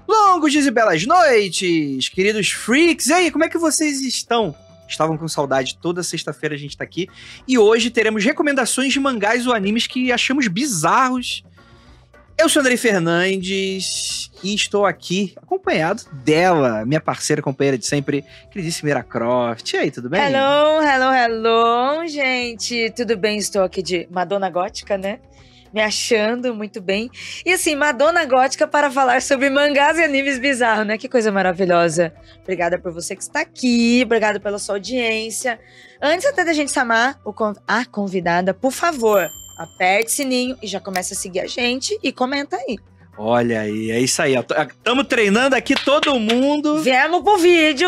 Longos dias e belas noites, queridos freaks. E aí, como é que vocês estão? Estavam com saudade, toda sexta-feira a gente tá aqui. E hoje teremos recomendações de mangás ou animes que achamos bizarros. Eu sou Andrei Fernandes e estou aqui acompanhado dela, minha parceira, companheira de sempre, queridíssima Mira Croft. E aí, tudo bem? Hello, gente. Tudo bem? Estou aqui de Madonna Gótica, né? Me achando muito bem. E assim, Madonna Gótica para falar sobre mangás e animes bizarros, né? Que coisa maravilhosa. Obrigada por você que está aqui, obrigada pela sua audiência. Antes até da gente chamar a convidada, por favor, aperte o sininho e já começa a seguir a gente e comenta aí. Olha aí, é isso aí. Estamos treinando aqui todo mundo. Viemos pro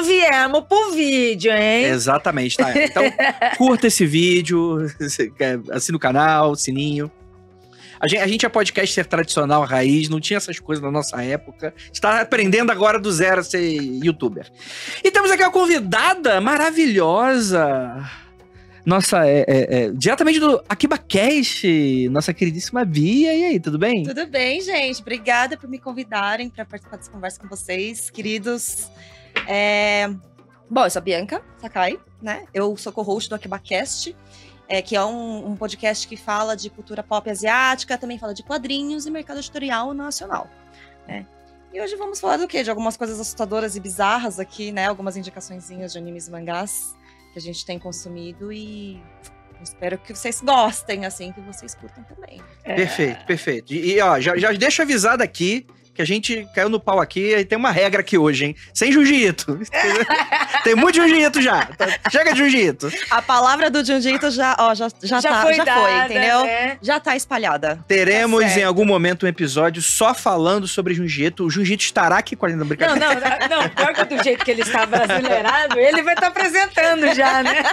vídeo, hein? Exatamente, tá? Então, curta esse vídeo, assina o canal, sininho. A gente é podcaster tradicional, raiz, não tinha essas coisas na nossa época. Está aprendendo agora do zero a ser youtuber. E temos aqui uma convidada maravilhosa. Nossa, diretamente do AkibaCast, nossa queridíssima Bia. E aí, tudo bem? Tudo bem, gente. Obrigada por me convidarem para participar dessa conversa com vocês, queridos. Bom, eu sou a Bianca Sakai, né? Eu sou co-host do AkibaCast, que é um podcast que fala de cultura pop asiática, também fala de quadrinhos e mercado editorial nacional, né? E hoje vamos falar do quê? De algumas coisas assustadoras e bizarras aqui, né? Algumas indicaçõezinhas de animes e mangás que a gente tem consumido e espero que vocês gostem, assim, que vocês curtam também. Perfeito. E ó, já deixa avisado aqui que a gente caiu no pau aqui e tem uma regra aqui hoje, hein? Sem jiu-jitsu. Tem muito jiu-jitsu já. Chega de jiu-jitsu. A palavra do jiu-jitsu já foi, entendeu? Né? Já tá espalhada. Teremos tá em algum momento um episódio só falando sobre jiu-jitsu. O jiu-jitsu estará aqui com a gente brincadeira. Não, pior que do jeito que ele está brasileirado, ele vai estar apresentando já, né?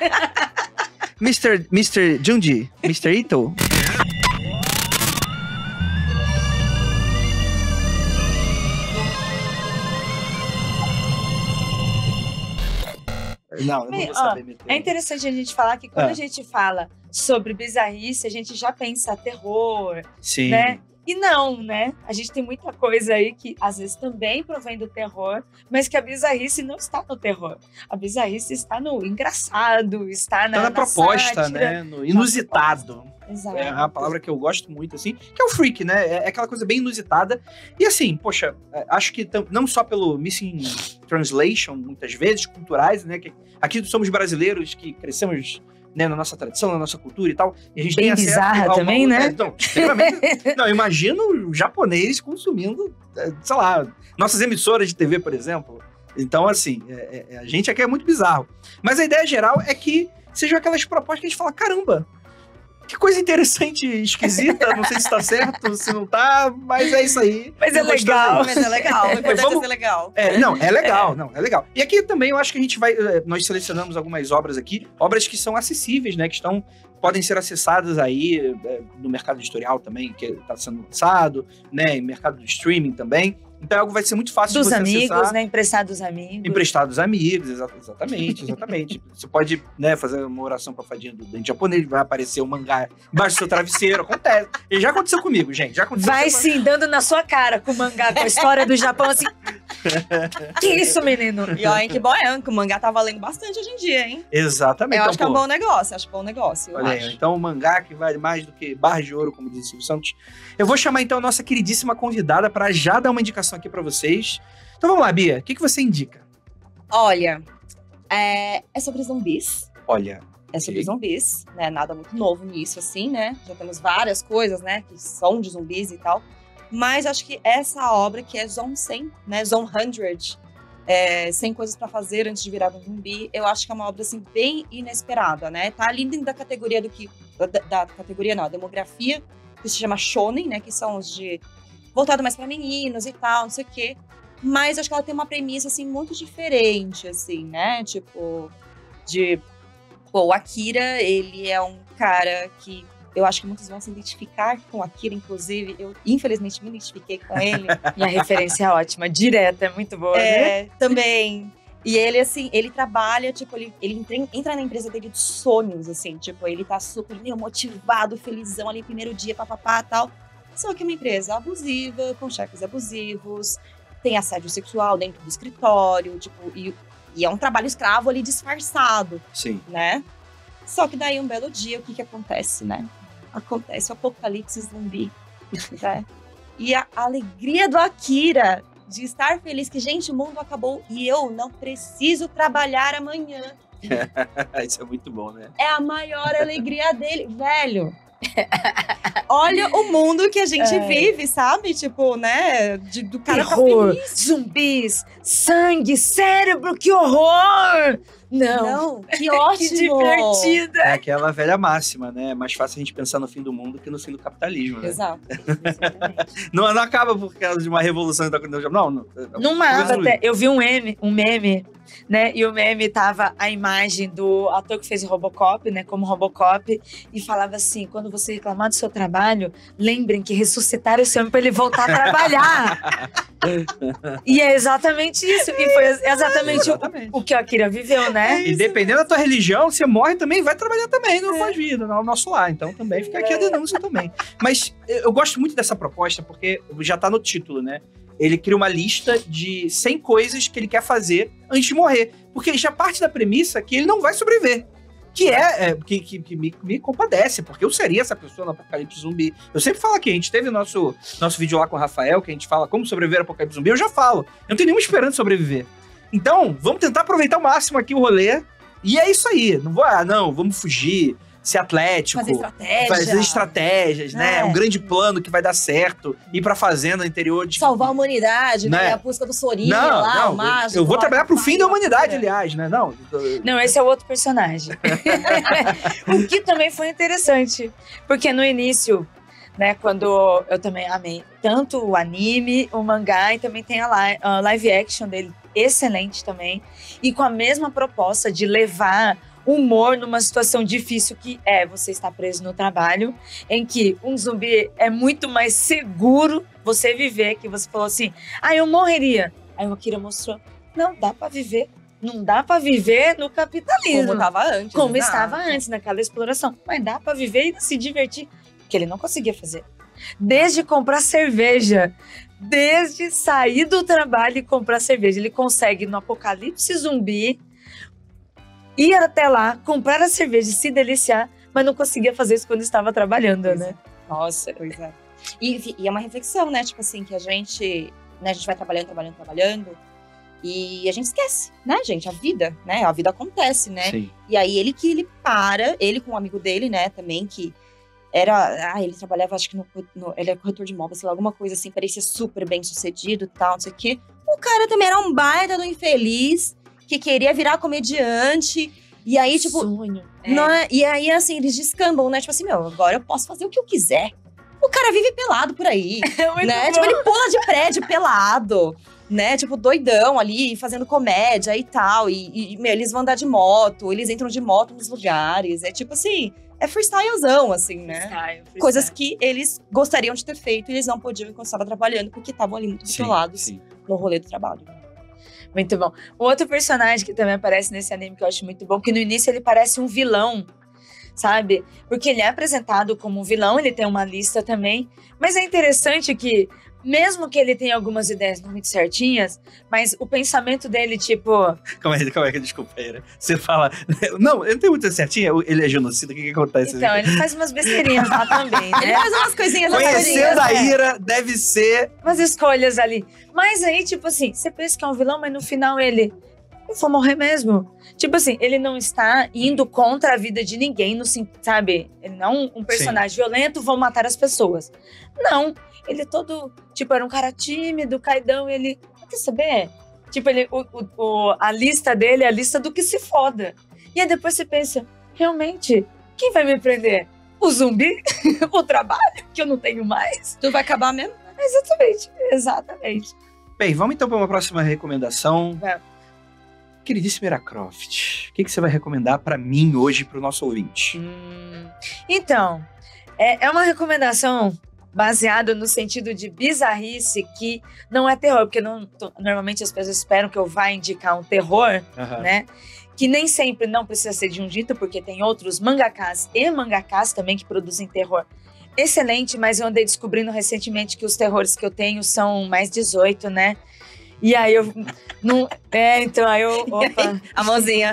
Mr. Junji, Mr. Ito. Não, eu não vou saber meter. É interessante a gente falar que quando a gente fala sobre bizarrice, a gente já pensa terror, sim, né? E não, né? A gente tem muita coisa aí que às vezes também provém do terror, mas que a bizarrice não está no terror. A bizarrice está no engraçado, está na proposta, sátira, né? No inusitado. Exato. É uma palavra que eu gosto muito, assim, que é o freak, né? É aquela coisa bem inusitada. E assim, poxa, acho que não só pelo missing translation, muitas vezes, culturais, né? Que aqui somos brasileiros que crescemos, né, na nossa tradição, na nossa cultura e tal. E a gente bem tem acesso bizarra também, né? Não, extremamente. Não, imagina o japonês consumindo, sei lá, nossas emissoras de TV, por exemplo. Então, assim, a gente aqui é muito bizarro. Mas a ideia geral é que sejam aquelas propostas que a gente fala, caramba, que coisa interessante e esquisita, não sei se tá certo, se não tá, mas é isso aí. Mas é legal. Mas é legal, o importante é ser legal. É legal. E aqui também eu acho que a gente nós selecionamos algumas obras aqui, obras que são acessíveis, né, que podem ser acessadas aí no mercado editorial também, que tá sendo lançado, né, em mercado de streaming também. Então algo vai ser muito fácil dos de você amigos, acessar. né? Emprestados amigos. Emprestados amigos, exatamente. Você pode, né, fazer uma oração pra fadinha do dente japonês, vai aparecer um mangá embaixo do seu travesseiro, acontece. E já aconteceu comigo, gente, Vai sim, dando na sua cara com o mangá, com a história do Japão, assim... Que isso, menino? E ó, hein, que bom que o mangá tá valendo bastante hoje em dia, hein? Exatamente. Eu acho que é um bom negócio, Olha aí, então o mangá que vale mais do que barras de ouro, como diz o Silvio Santos. Eu vou chamar então a nossa queridíssima convidada pra já dar uma indicação aqui pra vocês. Então vamos lá, Bia, o que você indica? Olha, é sobre zumbis. É sobre Ok. zumbis, né? Nada muito novo nisso, assim, né? Já temos várias coisas, né? Que são de zumbis e tal. Mas acho que essa obra, que é Zone 100, né? Zone 100, 100 coisas pra fazer antes de virar um zumbi, eu acho que é uma obra, assim, bem inesperada, né? Tá ali dentro da categoria a demografia, que se chama shonen, né? Que são os de... voltado mais pra meninos e tal, não sei o quê. Mas acho que ela tem uma premissa, assim, muito diferente, assim, né? Tipo, o Akira, ele é um cara que eu acho que muitos vão se identificar com o Akira, inclusive. Eu, infelizmente, me identifiquei com ele. E a referência é ótima, direta, é muito boa, né? Também. E ele, assim, ele trabalha, tipo, ele entra na empresa dele de sonhos, assim. Tipo, ele tá super motivado, felizão ali, primeiro dia, papapá, tal. Só que é uma empresa abusiva, com chefes abusivos, tem assédio sexual dentro do escritório, tipo, e é um trabalho escravo ali disfarçado, Sim. né? Só que daí um belo dia, o que acontece, né? Acontece o apocalipse zumbi, né? E a alegria do Akira de estar feliz que, gente, o mundo acabou e eu não preciso trabalhar amanhã. Isso é muito bom, né? É a maior alegria dele, velho. Olha o mundo que a gente vive, sabe? Tipo, né? Do cara terror, tá feliz. zumbis, sangue, cérebro, que horror! Não, que ótimo! Que divertida! É aquela velha máxima, né? É mais fácil a gente pensar no fim do mundo que no fim do capitalismo, né? Exato. Não acaba por causa de uma revolução. No mapa, até, eu vi um meme, né? E o meme tava a imagem do ator que fez o Robocop, né? Como Robocop. E falava assim, quando você reclamar do seu trabalho, lembrem que ressuscitaram esse homem pra ele voltar a trabalhar. E é exatamente isso. E foi exatamente o que o Akira viveu, né? E dependendo da tua religião, você morre também, vai trabalhar também no pós-vida, no nosso lar. Então também fica aqui a denúncia também. Mas eu gosto muito dessa proposta, porque já tá no título, né? Ele cria uma lista de 100 coisas que ele quer fazer antes de morrer. Porque ele já parte da premissa que ele não vai sobreviver. Que me compadece, porque eu seria essa pessoa no apocalipse zumbi. Eu sempre falo aqui, a gente teve nosso vídeo lá com o Rafael, que a gente fala como sobreviver ao apocalipse zumbi, eu já falo. Eu não tenho nenhuma esperança de sobreviver. Então, vamos tentar aproveitar ao máximo aqui o rolê. E é isso aí. Vamos fugir, ser atlético. Fazer estratégias, né? Um grande plano que vai dar certo. Ir pra fazenda no interior de... Salvar a humanidade, né? A busca do Sorinho lá, o mágico. Eu vou trabalhar pro fim da humanidade, aliás, né? Não, esse é o outro personagem. O que também foi interessante. Porque no início, né, quando eu também amei tanto o anime, o mangá, e também tem a live action dele, excelente também. E com a mesma proposta de levar humor numa situação difícil que você está preso no trabalho, em que um zumbi é muito mais seguro você viver, que você falou assim, eu morreria. Aí o Akira mostrou, não, dá pra viver. Não dá pra viver no capitalismo. Como estava antes, naquela exploração. Mas dá pra viver e se divertir. Que ele não conseguia fazer. Desde comprar cerveja, desde sair do trabalho e comprar cerveja, ele consegue no apocalipse zumbi ir até lá, comprar a cerveja e se deliciar, mas não conseguia fazer isso quando estava trabalhando, né? Nossa, pois é. E é uma reflexão, né? Tipo assim, que a gente vai trabalhando, e a gente esquece, né, gente? A vida, né? A vida acontece, né? Sim. E aí ele com um amigo dele, né, também, que ele trabalhava, acho que ele é corretor de imóveis, sei lá, alguma coisa assim, parecia super bem sucedido e tal, não sei o quê. O cara também era um baita do infeliz, que queria virar comediante, e aí, tipo... Sonho. E aí, assim, eles descambam, né? Tipo assim, agora eu posso fazer o que eu quiser. O cara vive pelado por aí, né? Tipo, ele pula de prédio pelado, né? Tipo, doidão ali, fazendo comédia e tal. E eles vão andar de moto, eles entram de moto nos lugares. É tipo assim, é freestylezão, assim, né? Freestyle. Coisas que eles gostariam de ter feito e eles não podiam enquanto estavam trabalhando, porque estavam ali muito isolados no rolê do trabalho. Muito bom. Um outro personagem que também aparece nesse anime que eu acho muito bom, que no início ele parece um vilão, sabe? Porque ele é apresentado como um vilão, ele tem uma lista também. Mas é interessante que, mesmo que ele tenha algumas ideias não muito certinhas, mas o pensamento dele, tipo... Calma aí, desculpa aí. Você fala... Não, ele não tem muito certinho, ele é genocida, o que acontece? Então, ele faz umas besteirinhas lá também, né? Ele faz umas coisinhas... Conhecendo a Ira, deve ser... Umas escolhas ali. Mas aí, tipo assim, você pensa que é um vilão, mas no final ele... Eu vou morrer mesmo. Tipo assim, ele não está indo contra a vida de ninguém, sabe? Ele não é um personagem violento, vão matar as pessoas. Não. Ele todo, tipo, era um cara tímido, caidão, e ele... Quer saber? Tipo, a lista dele é a lista do que se foda. E aí depois você pensa, realmente, quem vai me prender? O zumbi? O trabalho? Que eu não tenho mais? Tu vai acabar mesmo? Exatamente. Bem, vamos então para uma próxima recomendação. Vamos. Queridíssima Ira Croft, o que você vai recomendar para mim hoje, para o nosso ouvinte? Então, é uma recomendação baseada no sentido de bizarrice, que não é terror, porque normalmente as pessoas esperam que eu vá indicar um terror, né? Que nem sempre não precisa ser de um dito, porque tem outros mangakas e mangakas também que produzem terror excelente, mas eu andei descobrindo recentemente que os terrores que eu tenho são mais 18, né? E aí eu não. Então aí eu. Opa. A mãozinha.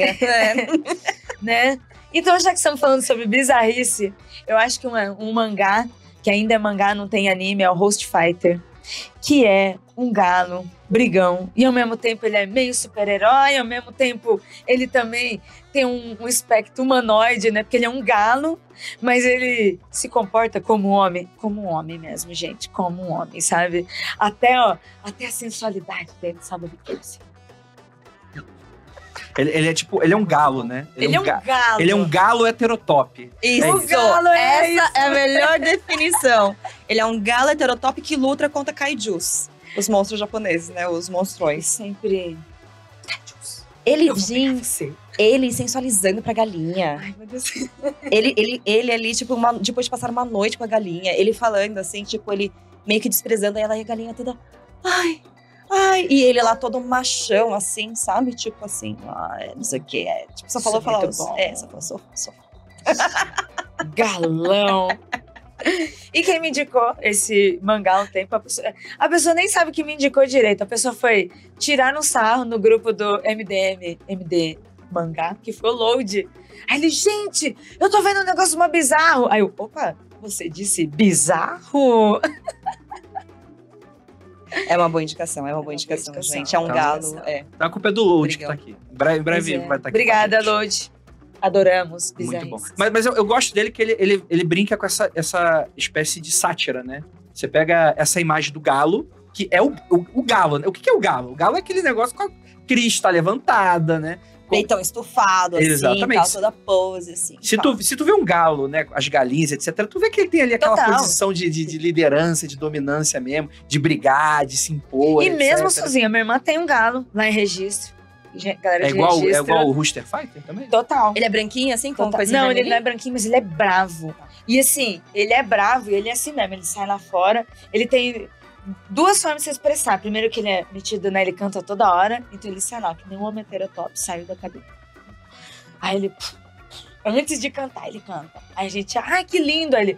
Né? Então, já que estamos falando sobre bizarrice, eu acho que um mangá, que ainda é mangá, não tem anime, é o Host Fighter, que é um galo brigão, e ao mesmo tempo ele é meio super-herói, ao mesmo tempo ele também tem um aspecto humanoide, né? Porque ele é um galo, mas ele se comporta como um homem mesmo, gente, como um homem, sabe? Até a sensualidade dele, sabe? Ele é tipo, ele é um galo, né? Ele é um galo. Ele é um galo heterotop. Isso, O galo essa é a melhor definição. Ele é um galo heterotop que luta contra kaijus. Os monstros japoneses, né? Os monstrões. Sempre. Ele sensualizando pra galinha. Ai, meu Deus. Ele ali, tipo, depois de passar uma noite com a galinha, ele falando assim, tipo, ele meio que desprezando ela e a galinha toda. Ai. E ele lá todo machão, assim, sabe? Tipo assim, não sei o que. Tipo, só falou. Só falou. Galão. E quem me indicou esse mangá há um tempo, a pessoa nem sabe que me indicou direito. A pessoa foi tirar um sarro no grupo do MD Mangá, que foi o Load. Aí ele, gente, eu tô vendo um negócio mó bizarro. Aí eu, opa, você disse bizarro? É uma boa indicação, gente. É um galo. A culpa é do Load que tá aqui. Em breve vai estar aqui. Obrigada, Load. Adoramos. Muito bom. Mas eu gosto dele que ele brinca com essa espécie de sátira, né? Você pega essa imagem do galo, que é o galo, né? O que é o galo? O galo é aquele negócio com a crista levantada, né? Peitão estufado, assim, exatamente. Tal, toda pose, assim. Se tu vê um galo, né, as galinhas, etc., tu vê que ele tem ali aquela posição de liderança, de dominância mesmo, de brigar, de se impor, E etc. mesmo sozinha, minha irmã tem um galo lá em registro. Galera de registro. É igual o Rooster Fighter também? Total. Ele é branquinho, assim, com coisinha Não, vermelhinha? ele não é branquinho, mas ele é bravo. E assim, ele é bravo e ele é assim mesmo. Ele sai lá fora, ele tem duas formas de se expressar. Primeiro que ele é metido, né? Ele canta toda hora. Então ele sai lá, que nem um homem heterotop, saiu da cadeira. Aí ele... Antes de cantar, ele canta. Aí a gente... Ai, que lindo! Aí ele...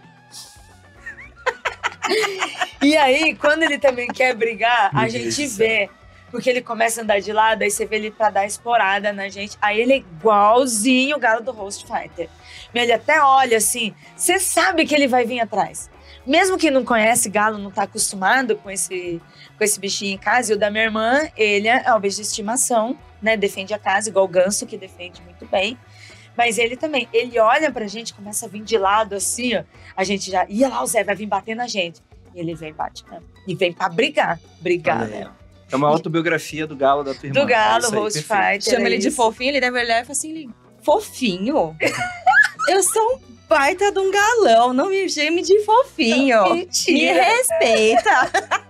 E aí, quando ele também quer brigar, a gente vê... Porque ele começa a andar de lado, aí você vê ele pra dar esporada na gente. Aí ele é igualzinho o galo do Host Fighter. Ele até olha assim, você sabe que ele vai vir atrás. Mesmo que não conhece galo, não tá acostumado com esse bichinho em casa. E o da minha irmã, ele é o bicho de estimação, né? Defende a casa, igual o ganso, que defende muito bem. Mas ele também, ele olha pra gente, começa a vir de lado assim, ó. A gente já, ia lá o Zé, vai vir bater na gente. E ele vem bate, né? E vem pra brigar, né? É uma autobiografia do galo da tua irmã. Do galo, Host Fighter. Chama ele de fofinho, ele deve olhar e fala assim, fofinho? Eu sou um baita de um galão, não me chame de fofinho. Mentira. Me respeita.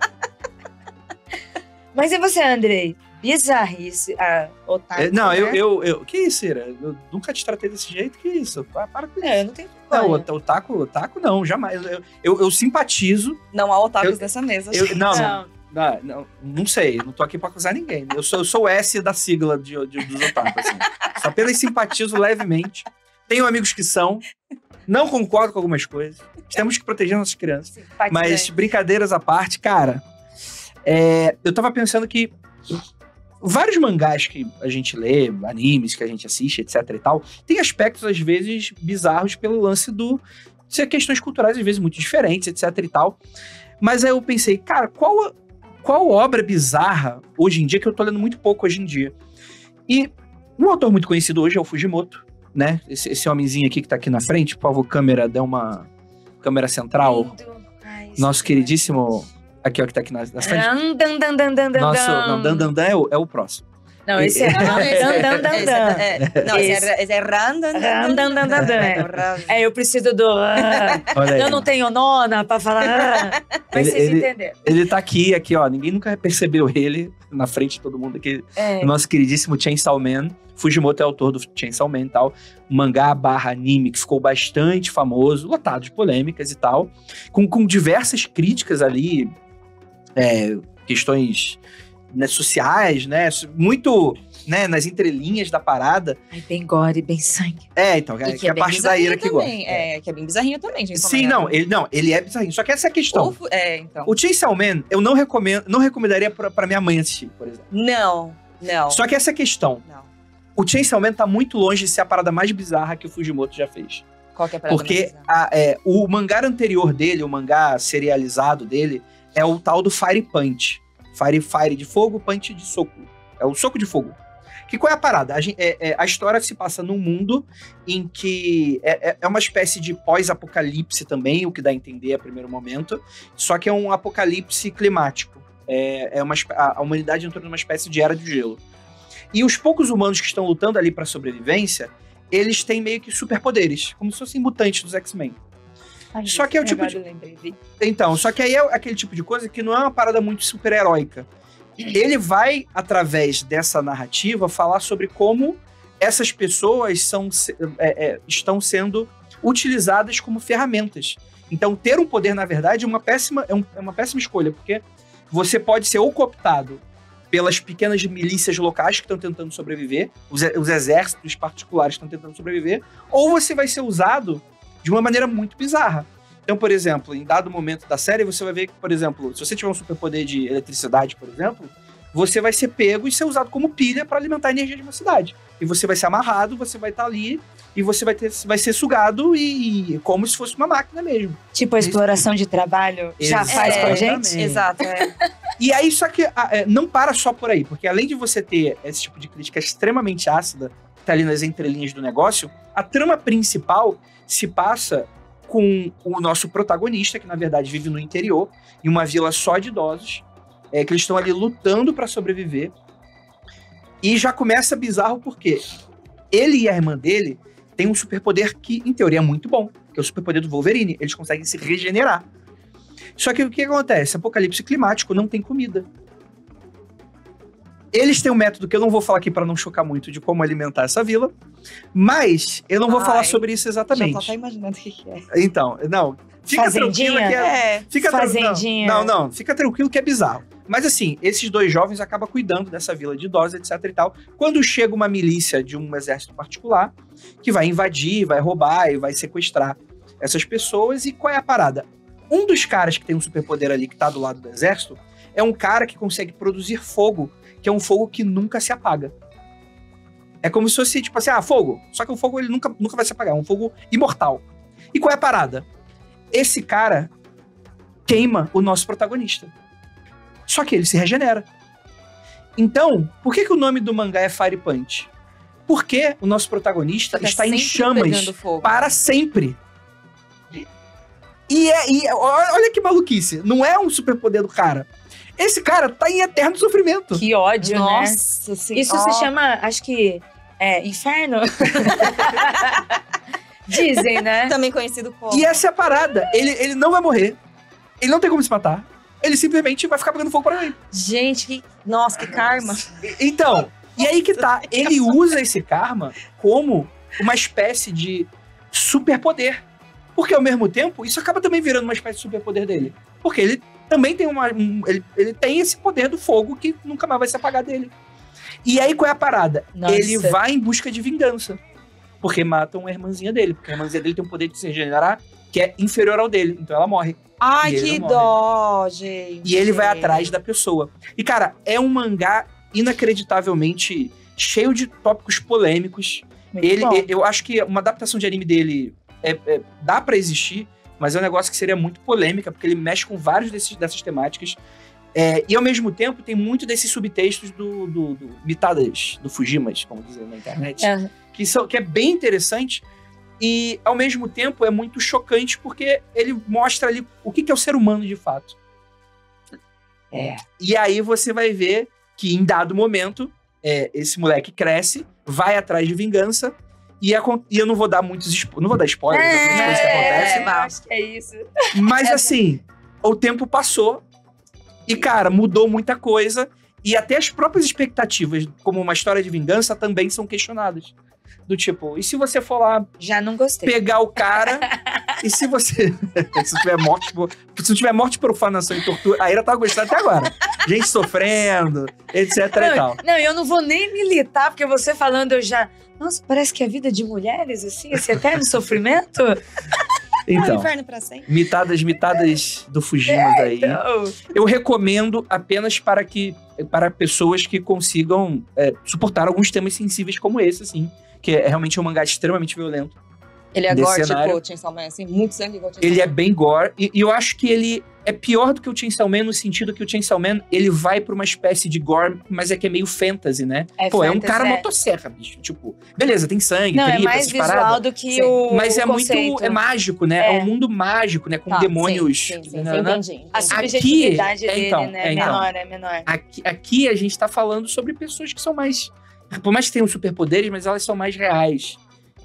Mas e você, Andrei? Bizarrice, otaku, Não, né? eu... Que isso, Ira? Eu nunca te tratei desse jeito, que isso? Para com isso. Eu não tenho Não, vergonha. otaku não, jamais. Eu simpatizo. Não há otakus nessa mesa. Não sei, não tô aqui pra acusar ninguém. Eu sou o S da sigla dos otakus, assim. Só apenas simpatizo levemente. Tenho amigos que são, não concordo com algumas coisas. Temos que proteger nossas crianças. Mas brincadeiras à parte, cara, eu tava pensando que vários mangás que a gente lê, animes que a gente assiste, etc e tal, tem aspectos, às vezes, bizarros pelo lance de ser questões culturais, às vezes, muito diferentes, etc e tal. Mas aí eu pensei, cara, qual obra bizarra, hoje em dia, que eu tô lendo muito pouco hoje em dia? E um autor muito conhecido hoje é o Fujimoto, né? Esse homenzinho aqui que tá aqui na frente, por favor, câmera, dê uma câmera central. Nosso queridíssimo... Aqui, ó, que tá aqui na frente. Nosso... Não, Dandandan é o próximo. Não, esse é Randandandan. Não, esse é Randandandan. Eu preciso do... Eu não tenho nona pra falar... Mas vocês entenderam. Ele tá aqui, ó. Ninguém nunca percebeu ele na frente de todo mundo aqui. Nosso queridíssimo Chainsaw Man. Fujimoto é autor do Chainsaw Man e tal. Mangá / anime que ficou bastante famoso, lotado de polêmicas e tal. Com diversas críticas ali... questões né, sociais, né? Muito, né, nas entrelinhas da parada. Ai, bem gore, bem sangue. Então, E que é a parte da ira que gosta. Que é bem bizarrinho também, gente. Sim, ele é bizarrinho. Só que essa é a questão. Então. O Chainsaw Man, eu não recomendaria pra minha mãe assistir, por exemplo. Não. Só que essa é a questão. Não. O Chainsaw Man tá muito longe de ser a parada mais bizarra que o Fujimoto já fez. Qual que é a parada Porque mais bizarra? o mangá anterior dele, o mangá serializado dele, é o tal do Fire Punch. Fire de fogo, punch de soco. É o soco de fogo. Que qual é a parada? A história se passa num mundo em que é uma espécie de pós-apocalipse também, o que dá a entender a primeiro momento, só que é um apocalipse climático. A humanidade entrou numa espécie de era de gelo. E os poucos humanos que estão lutando ali para sobrevivência, eles têm meio que superpoderes, como se fossem mutantes dos X-Men. Só que é o tipo de... Então, só que aí é aquele tipo de coisa que não é uma parada muito super-heróica. Ele vai, através dessa narrativa, falar sobre como essas pessoas estão sendo utilizadas como ferramentas. Então, ter um poder, na verdade, é uma péssima escolha, porque você pode ser ou cooptado pelas pequenas milícias locais que estão tentando sobreviver, os exércitos particulares que estão tentando sobreviver, ou você vai ser usado de uma maneira muito bizarra. Então, por exemplo, em dado momento da série, você vai ver que, por exemplo, se você tiver um superpoder de eletricidade, por exemplo, você vai ser pego e ser usado como pilha para alimentar a energia de uma cidade. E você vai ser amarrado, você vai estar ali e você vai ser sugado e como se fosse uma máquina mesmo. Tipo a exploração de trabalho já faz com a gente? Exato, E aí, só que não para só por aí, porque além de você ter esse tipo de crítica extremamente ácida, que tá ali nas entrelinhas do negócio, a trama principal se passa com o nosso protagonista, que na verdade vive no interior, em uma vila só de idosos, que eles estão ali lutando para sobreviver. E já começa bizarro porque ele e a irmã dele têm um superpoder que, em teoria, é muito bom, que é o superpoder do Wolverine. Eles conseguem se regenerar. Só que o que acontece? Apocalipse climático, não tem comida. Eles têm um método que eu não vou falar aqui para não chocar muito de como alimentar essa vila, mas eu não vou falar sobre isso exatamente. Já tô até imaginando o que é. Então, não. Fica tranquilo que Fazendinha. Não, fica tranquilo que é bizarro. Mas assim, esses dois jovens acabam cuidando dessa vila de idosos, etc e tal. Quando chega uma milícia de um exército particular, que vai invadir, vai roubar e vai sequestrar essas pessoas, e qual é a parada? Um dos caras que tem um superpoder ali, que tá do lado do exército, é um cara que consegue produzir fogo, que é um fogo que nunca se apaga. É como se fosse, tipo assim, fogo. Só que o fogo, ele nunca vai se apagar. É um fogo imortal. E qual é a parada? Esse cara queima o nosso protagonista. Só que ele se regenera. Então, por que o nome do mangá é Fire Punch? Porque o nosso protagonista está em chamas para sempre. E olha que maluquice. Não é um superpoder do cara. Esse cara tá em eterno sofrimento. Que ódio, Nossa, né? sim. Isso se chama, acho que, inferno. Dizem, né? Também conhecido como. E essa é a parada. Ele não vai morrer. Ele não tem como se matar. Ele simplesmente vai ficar pegando fogo para ele. Gente, nossa, que karma. Então, e aí que tá. Ele usa esse karma como uma espécie de superpoder. Porque, ao mesmo tempo, isso acaba também virando uma espécie de superpoder dele. Porque ele também tem ele tem esse poder do fogo que nunca mais vai se apagar dele. E aí, qual é a parada? Nossa. Ele vai em busca de vingança. Porque matam a irmãzinha dele. Porque a irmãzinha dele tem um poder de se regenerar que é inferior ao dele. Então ela morre. Ai, que dó, gente. E ele vai atrás da pessoa. E, cara, é um mangá inacreditavelmente cheio de tópicos polêmicos. Eu acho que uma adaptação de anime dele dá pra existir, mas é um negócio que seria muito polêmica, porque ele mexe com várias dessas temáticas. E, ao mesmo tempo, tem muito desses subtextos do mitadas, do Fujimas, como dizem na internet, que é bem interessante. E, ao mesmo tempo, é muito chocante porque ele mostra ali o que é o ser humano de fato. E aí você vai ver que, em dado momento, esse moleque cresce, vai atrás de vingança, e eu não vou dar não vou dar spoilers das coisas que acontecem. Acho que é isso. Mas, assim, o tempo passou e, cara, mudou muita coisa. E até as próprias expectativas, como uma história de vingança, também são questionadas. Do tipo, e se você for lá... Já não gostei. Pegar o cara... E se você... se não tiver morte por profanação e tortura... A Ira tava gostando até agora. gente sofrendo, etc e tal. Não, eu não vou nem militar, porque você falando eu já... Nossa, parece que a vida de mulheres, assim, esse eterno sofrimento. Então, inferno pra sempre. mitadas do Fugimas aí. Então... Eu recomendo apenas para pessoas que consigam suportar alguns temas sensíveis como esse, assim. Que é realmente um mangá extremamente violento. Ele é Desse gore, cenário. tipo Chainsaw Man, assim, muito sangue igual Chainsaw Ele Man. é bem gore, e eu acho que ele é pior do que o Chainsaw Man no sentido que o Chainsaw Man, ele vai pra uma espécie de gore, mas é que é meio fantasy, né? É Pô, é um fantasy, cara é. motosserra, bicho. Tipo, beleza, tem sangue, Não, é tripa, mais essas visual paradas. do que Sim. o Mas é conceito. muito... É mágico, né? É É. um mundo mágico, né? Com Tá, demônios. Sim, sim, né? entendi. A entendi. subjetividade dele, então, né? então. É menor. Aqui a gente tá falando sobre pessoas que são mais... Por mais que tenham superpoderes, mas elas são mais reais.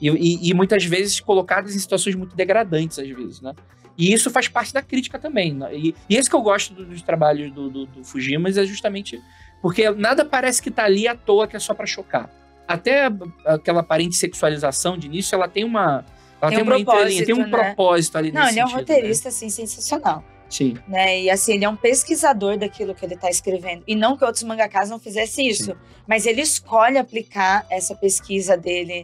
E muitas vezes colocadas em situações muito degradantes, às vezes, né? E isso faz parte da crítica também. Né? E esse que eu gosto dos trabalhos do Fugimas é justamente porque nada parece que tá ali à toa, que é só pra chocar. Até aquela aparente sexualização de início, ela tem uma... Ela Tem um uma entrelinha, propósito, tem um né? propósito ali Não, nesse ele é um sentido, roteirista, assim, sensacional. Né? Sim. Né? E assim, ele é um pesquisador daquilo que ele tá escrevendo. E não que outros mangakas não fizessem isso. Sim. Mas ele escolhe aplicar essa pesquisa dele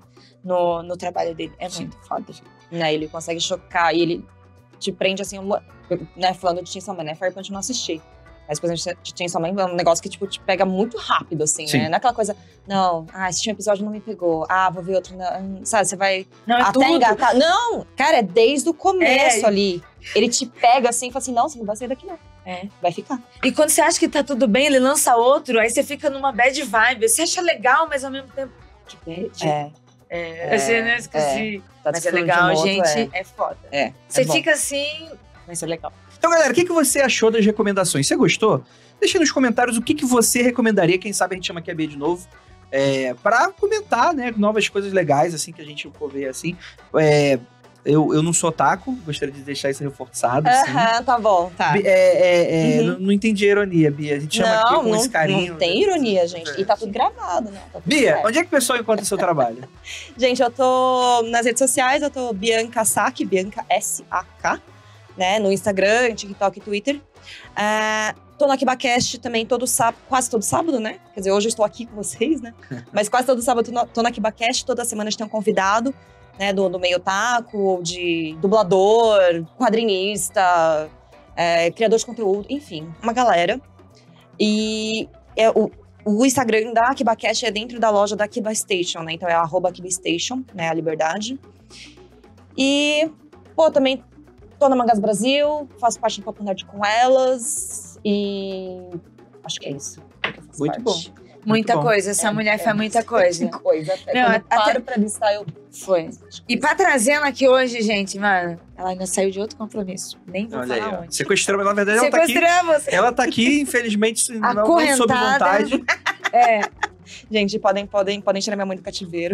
no trabalho dele. É Sim. muito foda. Né, ele consegue chocar e ele te prende assim, né, falando de Chainsaw Man, né? Fire Punch eu não assisti. Mas, por exemplo, de Chainsaw Man é um negócio que, tipo, te pega muito rápido, assim, Sim. né? Não é aquela coisa, não, assisti um episódio e não me pegou. Vou ver outro, não, sabe? Você vai Não, é até tudo. engatar. Não! Cara, é desde o começo É. ali. Ele te pega assim e fala assim, não, você não vai sair daqui, não. É. Vai ficar. E quando você acha que tá tudo bem, ele lança outro, aí você fica numa bad vibe. Você acha legal, mas ao mesmo tempo... Que bad. Assim, né? Esqueci. Tá Mas é desfrutando legal, de um outro, gente. É foda. É. Você bom. fica assim... Vai ser legal. Então, galera, o que você achou das recomendações? Você gostou? Deixa nos comentários o que você recomendaria. Quem sabe a gente chama aqui a Bia de novo. Pra comentar, né? Novas coisas legais, assim, que a gente for ver, assim. Eu não sou otaku, gostaria de deixar isso reforçado, assim. Aham, tá bom, tá. Não entendi a ironia, Bia. A gente chama aqui com esse carinho. Não tem ironia, gente. E tá tudo gravado, né? Tá tudo Bia, certo. onde é que o pessoal encontra o seu trabalho? Gente, eu tô nas redes sociais, eu tô Bianca Saki, Bianca S-A-K, né? No Instagram, TikTok e Twitter. Tô no AkibaCast também quase todo sábado, né? Quer dizer, hoje eu estou aqui com vocês, né? Mas quase todo sábado tô no AkibaCast, toda semana a gente tem um convidado, né? Do meio otaku, de dublador, quadrinista, criador de conteúdo, enfim, uma galera. E o Instagram da AkibaCast é dentro da loja da Akiba Station, né? Então é @AkibaStation, né? A liberdade. E, também tô na Mangás Brasil, faço parte do Papo Nerd com elas. E acho que é isso. Muito bom. Muita bom. coisa. Essa mulher faz muita coisa. Muita coisa. Até Não, quando eu até- paro pra listar, eu... Foi. E pra trazendo aqui hoje, gente, mano, ela ainda saiu de outro compromisso. Nem vou Olha aí, falar ó. onde. Sequestramos, na verdade, ela tá aqui. Sequestramos. Ela tá aqui, infelizmente, não sob Acorrentada. vontade. Gente, podem tirar minha mãe do cativeiro.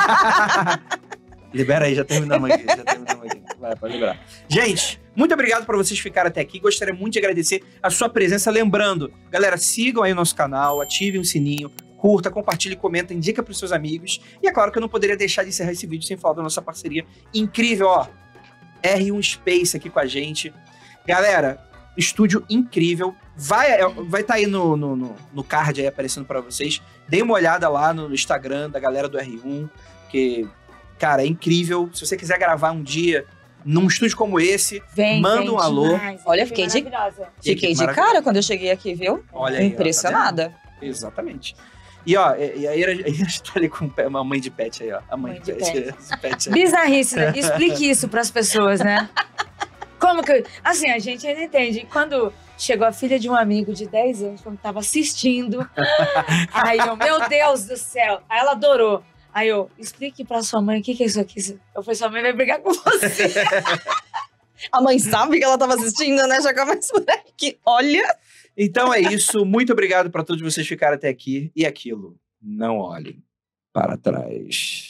Libera aí, já terminamos aqui. Vai, pode liberar. Gente, muito obrigado por vocês ficarem até aqui. Gostaria muito de agradecer a sua presença. Lembrando, galera, sigam aí o nosso canal, ativem o sininho, curta, compartilhe, comenta, indica pros seus amigos. E é claro que eu não poderia deixar de encerrar esse vídeo sem falar da nossa parceria incrível, ó. R1 Space aqui com a gente. Galera, estúdio incrível. Vai tá aí no card aí aparecendo pra vocês. Deem uma olhada lá no Instagram da galera do R1, que... Cara, é incrível. Se você quiser gravar um dia num estúdio como esse, manda um alô. Demais. Olha, fiquei de- maravilhosa. Fiquei de maravilhoso. cara quando eu cheguei aqui, viu? Olha aí, ó, Impressionada. tá vendo? Exatamente. E ó, e a Ira tá ali com uma mãe de pet aí, ó. A mãe de pet. Esse pet aí. Bizarrice, né? Explique isso pras pessoas, né? Como que... Assim, a gente ainda entende. Quando chegou a filha de um amigo de 10 anos, quando tava assistindo, aí eu, meu Deus do céu. Aí ela adorou. Aí eu, explique pra sua mãe o que é isso aqui. Eu falei, sua mãe vai brigar com você. A mãe sabe que ela tava assistindo, né? Já começa por aqui. Olha! Então é isso. Muito obrigado pra todos vocês ficarem até aqui. E aquilo, não olhem para trás.